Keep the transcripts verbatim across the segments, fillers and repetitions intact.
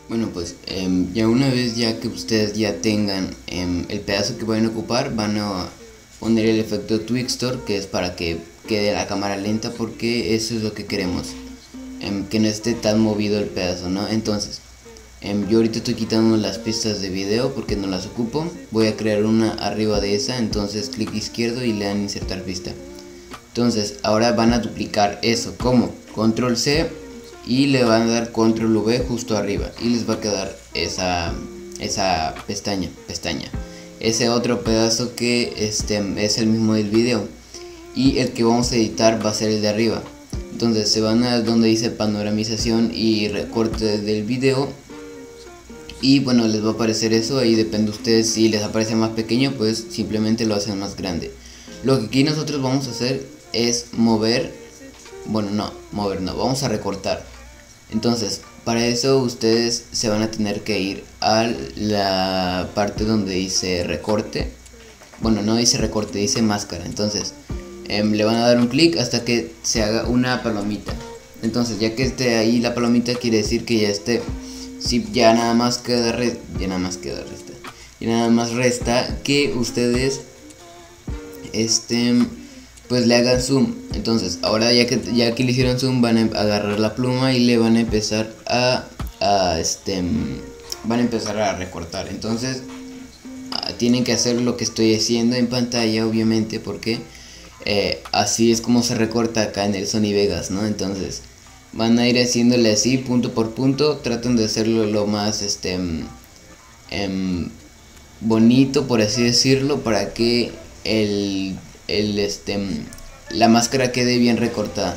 Bueno, pues em, ya una vez ya que ustedes ya tengan em, el pedazo que van a ocupar, van a poner el efecto Twixtor, que es para que quede la cámara lenta, porque eso es lo que queremos, em, que no esté tan movido el pedazo, ¿no? Entonces, em, yo ahorita estoy quitando las pistas de video porque no las ocupo. Voy a crear una arriba de esa, entonces clic izquierdo y le dan insertar pista. Entonces ahora van a duplicar eso, como control C y le van a dar control V justo arriba y les va a quedar esa, esa pestaña, pestaña, ese otro pedazo que este, es el mismo del video, y el que vamos a editar va a ser el de arriba. Entonces se van a donde dice panoramización y recorte del video, y bueno, les va a aparecer eso. Ahí depende de ustedes, si les aparece más pequeño pues simplemente lo hacen más grande. Lo que aquí nosotros vamos a hacer es mover, bueno no, mover no, vamos a recortar. Entonces para eso ustedes se van a tener que ir a la parte donde dice recorte. Bueno, no dice recorte, dice máscara. Entonces eh, le van a dar un clic hasta que se haga una palomita. Entonces ya que esté ahí la palomita, quiere decir que ya esté. Si ya nada más queda re ya nada más queda resta y nada más resta que ustedes este pues le hagan zoom. Entonces ahora ya que ya que le hicieron zoom, van a agarrar la pluma y le van a empezar a, a este van a empezar a recortar. Entonces a, tienen que hacer lo que estoy haciendo en pantalla, obviamente, porque eh, así es como se recorta acá en el Sony Vegas, ¿no? Entonces van a ir haciéndole así punto por punto. Tratan de hacerlo lo más este em, bonito, por así decirlo, para que el, el este la máscara quede bien recortada.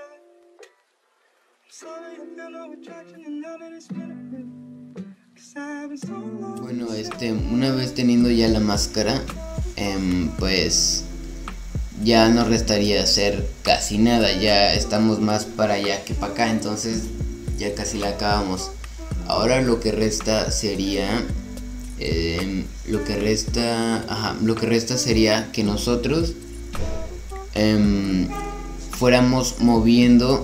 Bueno, este una vez teniendo ya la máscara, em, pues ya nos restaría hacer casi nada. Ya estamos más para allá que para acá, entonces ya casi la acabamos. Ahora lo que resta sería eh, lo que resta ajá, lo que resta sería que nosotros eh, fuéramos moviendo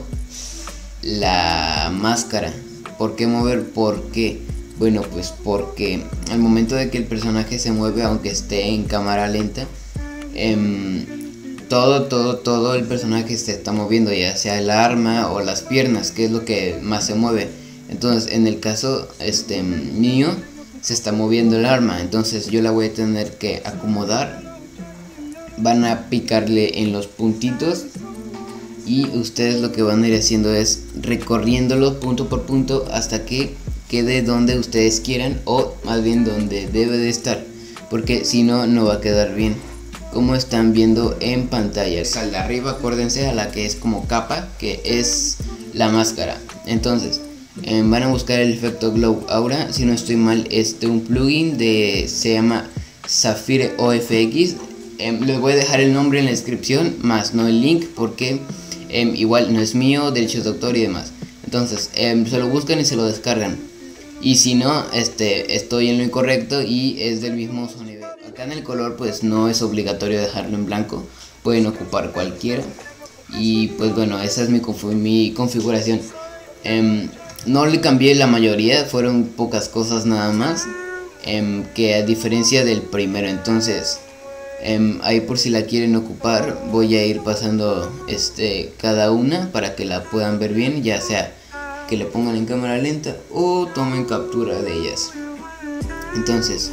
la máscara. ¿Por qué mover? ¿Por qué? Bueno, pues porque al momento de que el personaje se mueve, aunque esté en cámara lenta, eh, todo, todo, todo el personaje se está moviendo, ya sea el arma o las piernas, que es lo que más se mueve. Entonces en el caso este mío se está moviendo el arma, entonces yo la voy a tener que acomodar. Van a picarle en los puntitos y ustedes lo que van a ir haciendo es recorriéndolo punto por punto hasta que quede donde ustedes quieran, o más bien donde debe de estar, porque si no, no va a quedar bien, como están viendo en pantalla. Al de arriba, acuérdense, a la que es como capa, que es la máscara. Entonces eh, van a buscar el efecto Glow Aura. Si no estoy mal, este un plugin de se llama Sapphire O F X. eh, les voy a dejar el nombre en la descripción, más no el link, porque eh, igual no es mío, derechos de autor y demás. Entonces eh, se lo buscan y se lo descargan. Y si no, este, estoy en lo incorrecto y es del mismo Sony. Acá en el color pues no es obligatorio dejarlo en blanco, pueden ocupar cualquiera. Y pues bueno, esa es mi, mi configuración. eh, No le cambié la mayoría, fueron pocas cosas nada más, eh, que a diferencia del primero. Entonces eh, ahí, por si la quieren ocupar, voy a ir pasando este, cada una para que la puedan ver bien, ya sea que le pongan en cámara lenta o tomen captura de ellas. Entonces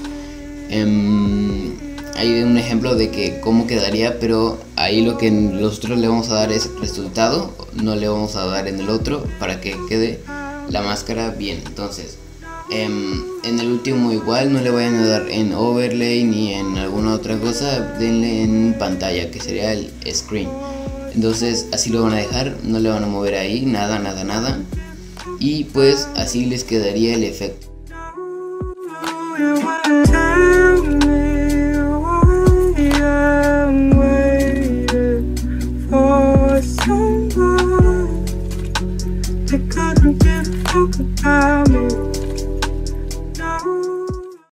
um, hay un ejemplo de que cómo quedaría, pero ahí lo que nosotros le vamos a dar es resultado, no le vamos a dar en el otro para que quede la máscara bien. Entonces um, en el último igual no le vayan a dar en overlay ni en alguna otra cosa, denle en pantalla, que sería el screen. Entonces así lo van a dejar, no le van a mover ahí nada, nada, nada. Y pues así les quedaría el efecto.